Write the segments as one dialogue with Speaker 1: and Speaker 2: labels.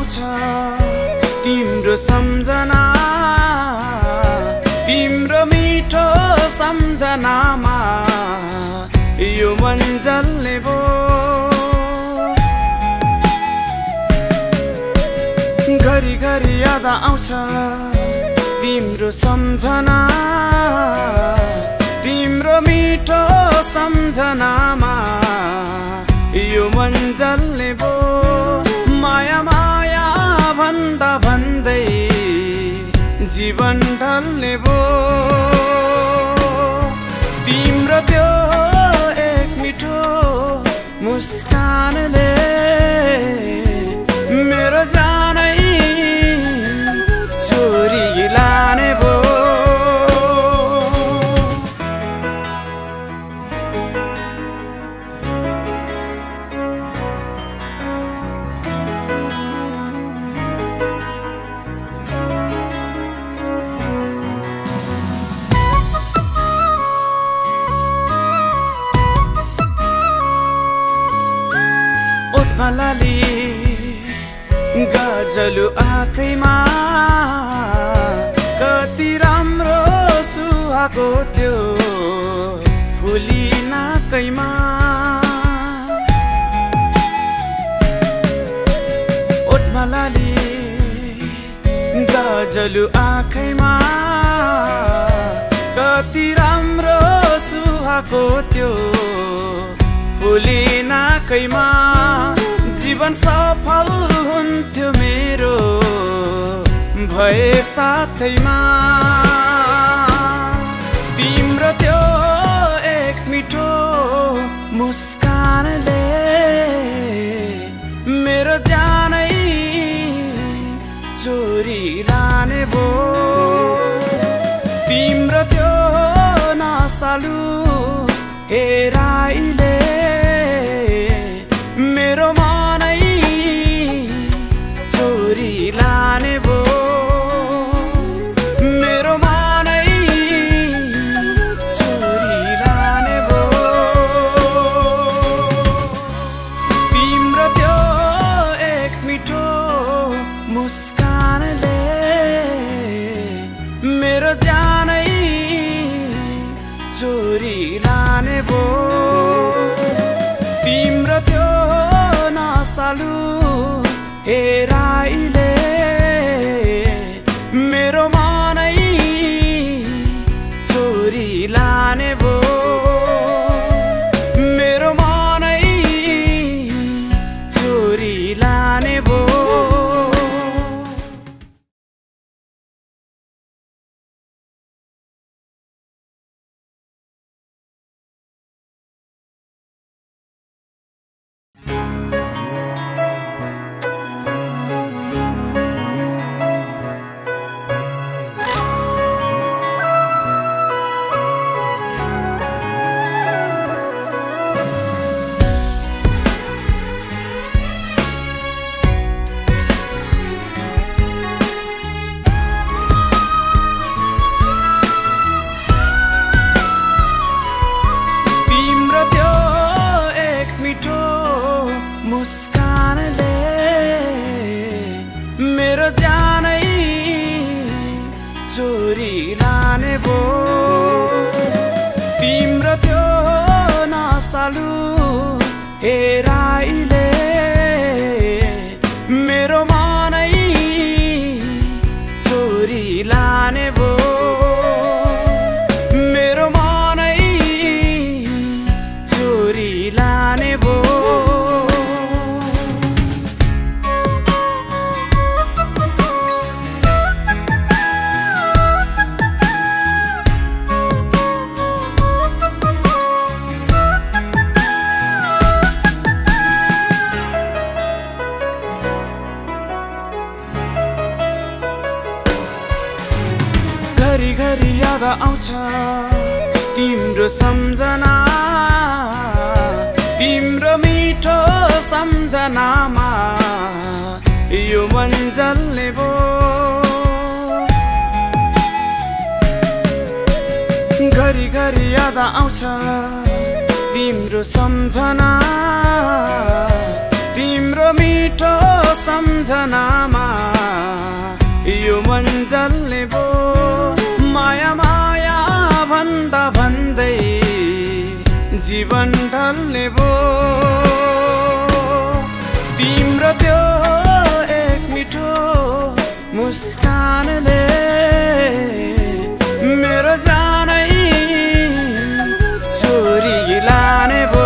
Speaker 1: आउँछ तिम्रो सम्झना, तिम्रो मिठो सम्झनामा यो मन जल्ने भो। घरि घरि याद आउँछ तिम्रो सम्झना, तिम्रो मिठो सम्झनामा यो मन जल्ने भो। माया माया भन्दा भन्दै जीवन ढल्ने भो। तिम्रो त्यो एक मिठो मुस्कानले मेरो जानै चोरी लाने भो। लाली गजलु आँखैमा कति राम्रो सुहाको त्यो फुली नाकैमा। ओठमा लाली गजलु आँखैमा कति राम्रो सुहाको त्यो फुली नाकैमा। जीवन सफल हुन्थ्यो मेरो भए साथैमा। तिम्रो त्यो एक मिठो मुस्कानले मेरो जानै चोरी लाने भो। तिम्रो त्यो नसालु हेराइले मेरो मनै चोरी लाने भो। मेरो मनै चोरी लाने भो। तिम्रो त्यो एक मिठो मुस्कानले मेरो जानै चोरी लाने भो। तिम्रो त्यो नसालु हेराइले मेरो मनै चोरी लाने भो। मेरो मनै चोरी लाने भो। मुस्कानले मेरो जानै चोरी लाने भो। तिम्रो त्यो नसालु हेराइले मेरो मनै चोरी लाने भो। मेरो मनै चोरी लाने भो। घरि घरि याद आउँछ तिम्रो सम्झना, तिम्रो मिठो सम्झनामा यो मन जल्ने भो। घरि घरि याद आउँछ तिम्रो सम्झना, तिम्रो मिठो सम्झनामा यो मन जल्ने भो माया माया भन्दा भन्दै जीवन ढल्ने भो तिम्रो त्यो एक मिठो मुस्कानले मेरो जानै चोरी लाने भो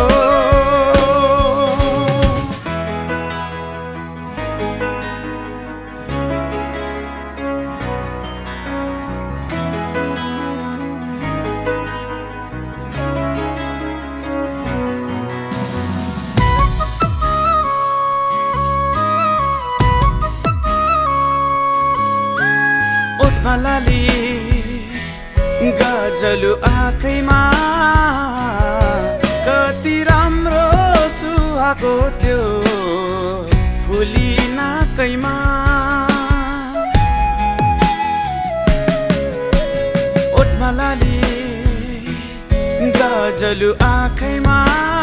Speaker 1: लाली गजलु आँखैमा कति राम्रो सुहाको त्यो फुली नाकैमा ओठमा लाली गजलु आँखैमा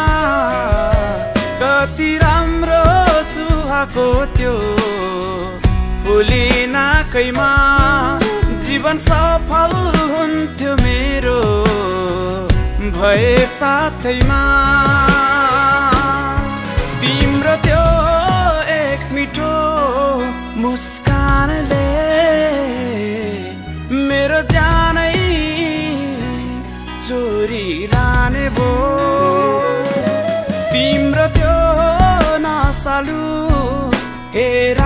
Speaker 1: कति राम्रो सुहाको त्यो फुली नाकैमा जीवन सफल हुन्थ्यो मेरो भए साथैमा तिम्रो त्यो एक मिठो मुस्कानले मेरो जानै चोरी लाने भो तिम्रो त्यो नसालु हेरा